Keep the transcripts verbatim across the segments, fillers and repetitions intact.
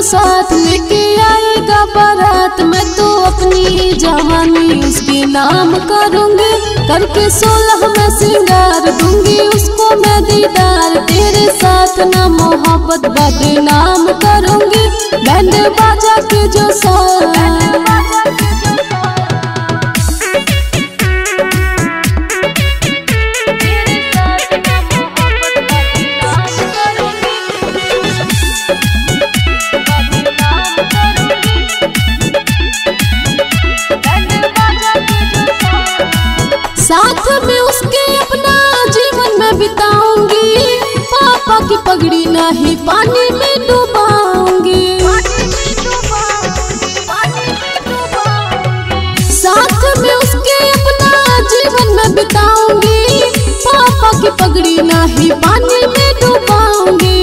साथ लेके आएगा बारात, मैं तो अपनी जवानी उसके नाम करूंगी। करके सोलह में सिंगार दूंगी उसको मैं दीदार, तेरे साथ ना मोहब्बत बदनाम करूंगी। बैंड बाजा के जो साथ साथ में उसके अपना जीवन में बिताऊंगी। पापा की पगड़ी नहीं पानी में डुबाऊंगी। साथ में उसके अपना जीवन में बिताऊंगी। पापा की पगड़ी नहीं पानी में डुबाऊंगी।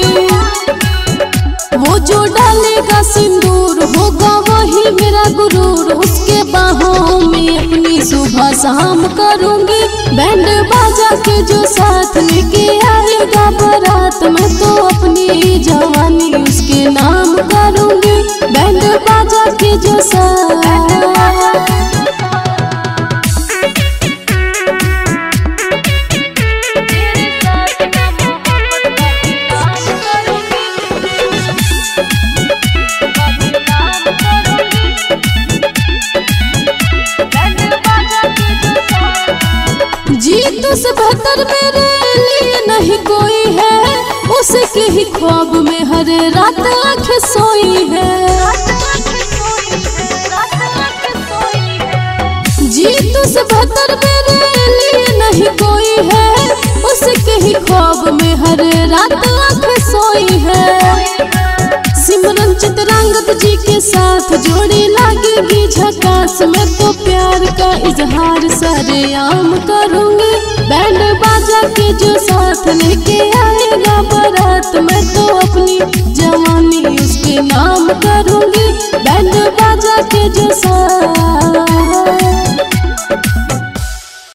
वो जो डालेगा सिंदूर होगा वही मेरा गुरूर, उसके बाहों में अपनी सुबह शाम करूंगी। बैंड बाजा के जो साथ लेके आएगा बारात, मैं तो अपनी जवानी उसके नाम करूंगी। बैंड बाजा के जो साथ जीत से बेहतर मेरे लिए नहीं कोई है, उसके ही ख्वाब में हर रात आँखें सोई है। जीत से बेहतर मेरे लिए नहीं कोई है, उसके ही ख्वाब में हर रात आँखें सोई है। सिमरन चित्रांगद जी के साथ जोड़ी लगेगी झकास, मैं तो प्यार का इजहार सरेआम करूंगी। बैंड बाजा के जो साथ लेके आएगा।